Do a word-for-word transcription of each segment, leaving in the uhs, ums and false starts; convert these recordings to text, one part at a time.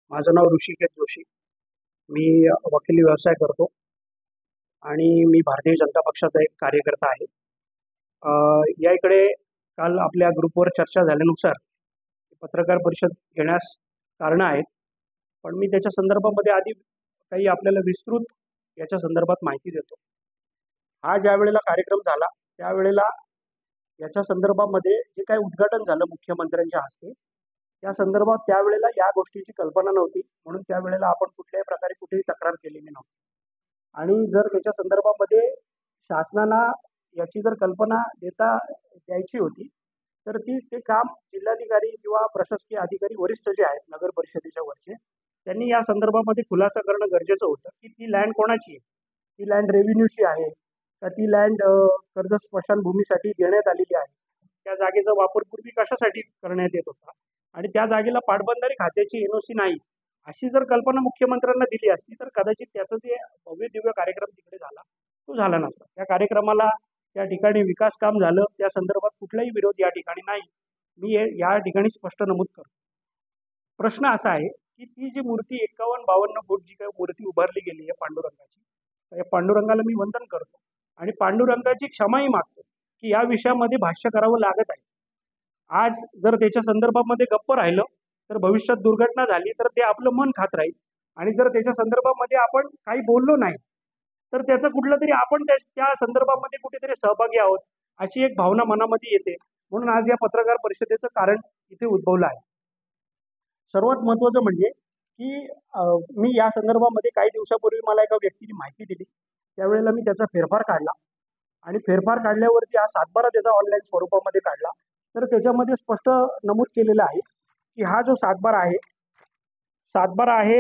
माझं नाव ऋषिकेश जोशी. मी वकिली व्यवसाय करतो आणि मी भारतीय जनता पक्षाचा एक कार्यकर्ता आहे. अ, या इकडे काल आपल्या ग्रुपवर चर्चा झाल्यानुसार पत्रकार परिषद घेण्यास कारणं आहेत. पण मी त्याच्या संदर्भामध्ये आधी काही आपल्याला विस्तृत याच्या संदर्भात माहिती देतो. हा ज्या वेळेला कार्यक्रम झाला त्यावेळेला याच्या संदर्भामध्ये जे काही उद्घाटन झालं मुख्यमंत्र्यांच्या हस्ते, त्या संदर्भात त्यावेळेला या गोष्टीची कल्पना नव्हती, म्हणून त्यावेळेला आपण कुठल्याही प्रकारे कुठेही तक्रार केलेली नव्हती. आणि जर त्याच्या संदर्भामध्ये शासनाला याची जर कल्पना देता द्यायची होती, तर ती ते काम जिल्हाधिकारी किंवा प्रशासकीय अधिकारी वरिष्ठ जे आहेत नगर परिषदेच्या वरचे, त्यांनी या संदर्भामध्ये खुलासा करणं गरजेचं होतं की ती लँड कोणाची आहे, ती लँड रेव्हेन्यूची आहे का, ती लँड कर्ज स्मशानभूमीसाठी देण्यात आलेली आहे, त्या जागेचा वापर पूर्वी कशासाठी करण्यात येत होता आणि त्या जागेला पाटबंधारे खात्याची एनओसी नाही, अशी जर कल्पना मुख्यमंत्र्यांना दिली असती तर कदाचित त्याचं जे भव्य दिव्य कार्यक्रम तिकडे झाला तो झाला नसता. त्या कार्यक्रमाला त्या ठिकाणी विकास काम झालं, त्या संदर्भात कुठलाही विरोध या ठिकाणी नाही, मी हे या ठिकाणी स्पष्ट नमूद करतो. प्रश्न असा आहे की ती जी मूर्ती एकावन्न बावन्न फूट जी काही मूर्ती उभारली गेली आहे पांडुरंगाची, त्या पांडुरंगाला मी वंदन करतो आणि पांडुरंगाची क्षमाही मागतो की या विषयामध्ये भाष्य करावं लागत आहे. आज जर त्याच्या संदर्भामध्ये गप्प राहिलं तर भविष्यात दुर्घटना झाली तर ते आपलं मन खात राहील, आणि जर त्याच्या संदर्भामध्ये आपण काही बोललो नाही तर त्याचं कुठलं तरी आपण त्या त्या संदर्भामध्ये कुठेतरी सहभागी आहोत अशी एक भावना मनामध्ये येते. म्हणून आज या पत्रकार परिषदेचं कारण इथे उद्भवलं आहे. सर्वात महत्त्वाचं म्हणजे की मी या संदर्भामध्ये काही दिवसापूर्वी मला एका व्यक्तीने माहिती दिली, त्यावेळेला मी त्याचा फेरफार काढला आणि फेरफार काढल्यावरती हा सातबारा त्याचा ऑनलाईन स्वरूपामध्ये काढला, तर त्याच्यामध्ये स्पष्ट नमूद केलेलं आहे की हा जो सातबारा आहे, सातबारा आहे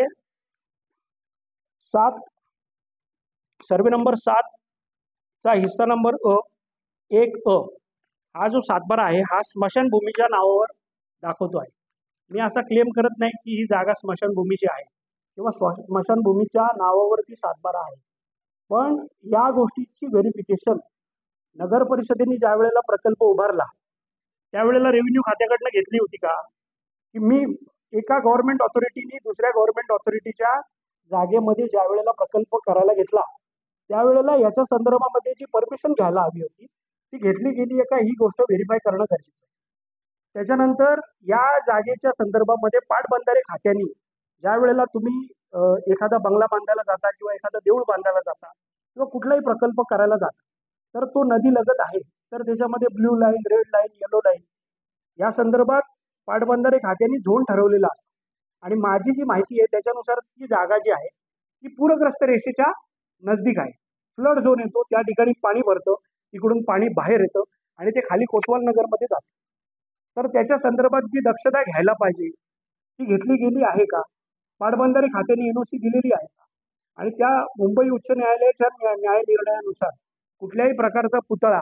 सात सर्वे नंबर सात चा हिस्सा नंबर अ एक अ हा जो सातबारा आहे हा स्मशानभूमीच्या नावावर दाखवतो आहे. मी असा क्लेम करत नाही की ही जागा स्मशानभूमीची आहे किंवा स्मशानभूमीच्या नावावरती सातबारा आहे, पण या गोष्टीची व्हेरिफिकेशन नगर परिषदेने ज्या वेळेला प्रकल्प उभारला त्यावेळेला रेव्हेन्यू खात्याकडनं घेतली होती का, की मी एका गव्हर्नमेंट ऑथॉरिटीने दुसऱ्या गव्हर्नमेंट ऑथॉरिटीच्या जागेमध्ये ज्या वेळेला प्रकल्प करायला घेतला त्यावेळेला याच्या संदर्भामध्ये जी परमिशन घ्यायला हवी होती ती घेतली गेली आहे का, ही गोष्ट व्हेरीफाय करणं गरजेचं आहे. त्याच्यानंतर या जागेच्या संदर्भामध्ये पाटबंधारे खात्याने ज्या वेळेला तुम्ही एखादा बंगला बांधायला जाता किंवा एखादा देऊळ बांधायला जाता किंवा कुठलाही प्रकल्प करायला जाता तर तो नदी लगत आहे, तर त्याच्यामध्ये blue line, red line, yellow line या संदर्भात पाटबंधारे खात्याने झोन ठरवलेला असतो. आणि माझी जी माहिती आहे त्याच्यानुसार ती जागा जी आहे ती पूरग्रस्त रेषेच्या नजदीक आहे. फ्लड झोन येतो, त्या ठिकाणी पाणी भरतं, तिकडून पाणी बाहेर येतं आणि ते खाली कोतवाल नगरमध्ये जातं. तर त्याच्या संदर्भात जी दक्षता घ्यायला पाहिजे ती घेतली गेली आहे का, पाटबंधारे खात्याने एनओसी दिलेली आहे का, आणि त्या मुंबई उच्च न्यायालयाच्या न्याय निर्णयानुसार कुठल्याही प्रकारचा पुतळा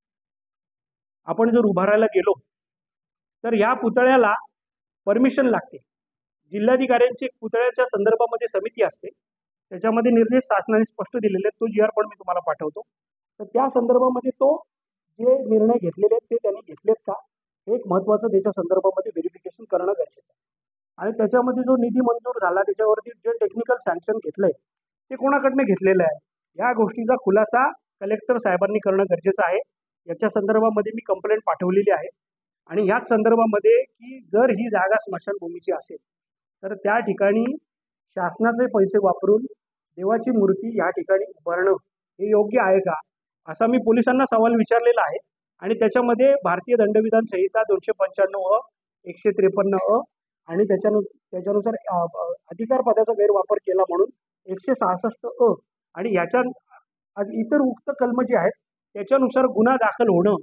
आपण जर उभारायला गेलो तर या पुतळ्याला परमिशन लागते. जिल्हाधिकाऱ्यांची पुतळ्याच्या संदर्भामध्ये समिती असते, त्याच्यामध्ये निर्देश शासनाने स्पष्ट दिलेले आहेत, तो जी आर पण मी तुम्हाला पाठवतो. तर त्या संदर्भामध्ये तो जे निर्णय घेतलेले आहेत ते त्यांनी घेतलेत का, हे एक महत्त्वाचं त्याच्या संदर्भामध्ये व्हेरिफिकेशन करणं गरजेचं आहे. आणि त्याच्यामध्ये जो निधी मंजूर झाला त्याच्यावरती जे टेक्निकल सँक्शन घेतलंय ते कोणाकडनं घेतलेलं आहे, या गोष्टीचा खुलासा कलेक्टर साहेबांनी करणं गरजेचं आहे. याच्या संदर्भामध्ये मी कंप्लेंट पाठवलेली आहे आणि ह्याच संदर्भामध्ये की जर ही जागा स्मशानभूमीची असेल तर त्या ठिकाणी शासनाचे पैसे वापरून देवाची मूर्ती या ठिकाणी उभारणं हे योग्य आहे का, असा मी पोलिसांना सवाल विचारलेला आहे. आणि त्याच्यामध्ये भारतीय दंडविधान संहिता दोनशे पंच्याण्णव अ, एकशे त्रेपन्न अ आणि त्याच्यानु त्याच्यानुसार अधिकार पदाचा गैरवापर केला म्हणून एकशे सहासष्ट अ आणि याच्या इतर उक्त कलम जे आहेत त्याच्यानुसार गुन्हा दाखल होणं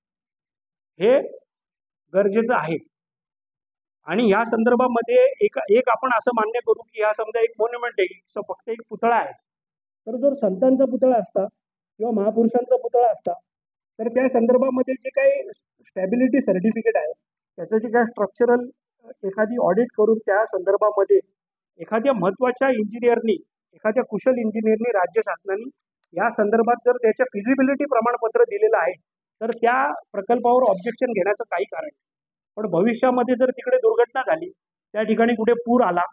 हे गरजेचं आहे. आणि या संदर्भामध्ये एक एक आपण असं मान्य करू की हा समजा एक मॉन्युमेंट आहे, फक्त एक पुतळा आहे, तर जर संतांचा पुतळा असता किंवा महापुरुषांचा पुतळा असता तर त्या संदर्भामध्ये जे काही स्टॅबिलिटी सर्टिफिकेट आहे त्याचं जे काही स्ट्रक्चरल एखादी ऑडिट करून त्या संदर्भामध्ये एखाद्या महत्त्वाच्या इंजिनियरनी, एखाद्या कुशल इंजिनियरनी राज्य शासनाने या संदर्भात जर त्याच्या फिजिबिलिटी प्रमाणपत्र दिलेलं आहे तर त्या प्रकल्पावर ऑब्जेक्शन घेण्याचं काही कारण नाही. पण भविष्यामध्ये जर तिकडे दुर्घटना झाली, त्या ठिकाणी कुठे पूर आला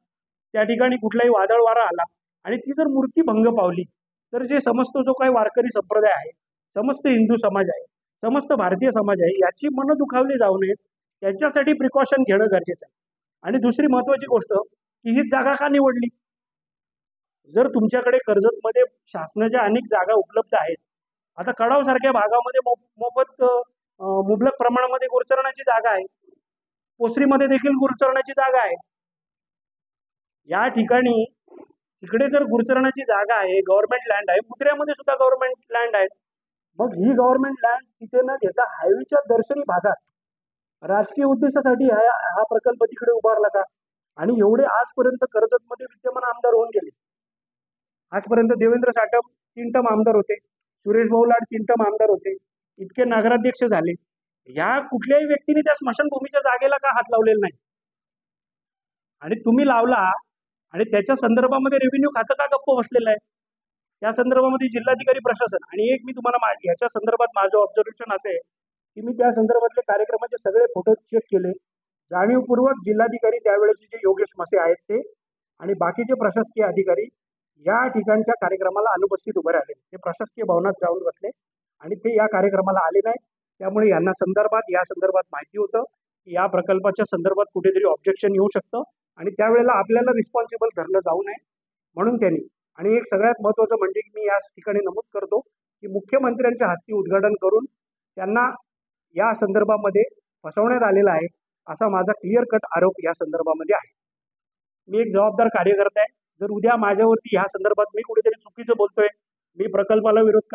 त्या ठिकाणी कुठलाही वादळ वारा आला आणि ती जर मूर्ती भंग पावली तर जे समस्त जो काही वारकरी संप्रदाय आहे, समस्त हिंदू समाज आहे, समस्त भारतीय समाज आहे, याची मनं दुखावली जाऊ नयेत, त्यांच्यासाठी प्रिकॉशन घेणं गरजेचं आहे. आणि दुसरी महत्वाची गोष्ट की ही जागा का निवडली. जर तुमच्याकडे कर्जतमध्ये शासनाच्या अनेक जागा उपलब्ध आहेत, आता कडाव सारख्या भागामध्ये मोफत मुबलक प्रमाणामध्ये गुरचरणाची जागा आहे, पोसरीमध्ये देखील गुरचरणाची जागा आहे. या ठिकाणी तिकडे जर गुरचरणाची जागा आहे, गव्हर्नमेंट लँड आहे, मुत्र्यामध्ये सुद्धा गव्हर्नमेंट लँड आहे. मग ही गव्हर्नमेंट लँड तिथे न घेता हायवेच्या दर्शनी भागात राजकीय उद्देशासाठी हा हा प्रकल्प तिकडे उभारला का. आणि एवढे आजपर्यंत कर्जतमध्ये विद्यमान आमदार होऊन गेले. आजपर्यंत देवेंद्र साटम तीन टर्म आमदार होते, सुरेश भाऊ लाड तीन टर्म आमदार होते, इतके नगराध्यक्ष झाले. या कुठल्याही व्यक्तीने त्या स्मशानभूमीच्या जागेला का हात लावलेला नाही. आणि तुम्ही लावला आणि त्याच्या संदर्भामध्ये रेव्हेन्यू खातं का गप्प बसलेलं आहे. त्या संदर्भामध्ये जिल्हाधिकारी प्रशासन आणि एक मी तुम्हाला याच्या संदर्भात माझं ऑब्झर्वेशन असं आहे की मी त्या संदर्भातले कार्यक्रमाचे सगळे फोटो चेक केले. जाणीवपूर्वक जिल्हाधिकारी त्यावेळेचे जे योगेश मसे आहेत ते आणि बाकीचे प्रशासकीय अधिकारी या ठिकाणच्या कार्यक्रमाला अनुपस्थित उभे राहिले. ते प्रशासकीय भवनात जाऊन बसले आणि ते या कार्यक्रमाला आले नाही. त्यामुळे यांना संदर्भात या संदर्भात माहिती होतं की या प्रकल्पाच्या संदर्भात कुठेतरी ऑब्जेक्शन येऊ शकतं आणि त्यावेळेला आपल्याला रिस्पॉन्सिबल धरलं जाऊ नये म्हणून त्यांनी. आणि एक सगळ्यात महत्त्वाचं म्हणजे की मी या ठिकाणी नमूद करतो की मुख्यमंत्र्यांच्या हस्ते उद्घाटन करून त्यांना या संदर्भामध्ये फसवण्यात आलेला आहे असा माझा क्लिअर कट आरोप या संदर्भामध्ये आहे. मी एक जबाबदार कार्यकर्ता आहे. जर उद्या माझ्यावरती ह्या संदर्भात मी कुठेतरी चुकीचं बोलतोय, मी प्रकल्पाला विरोध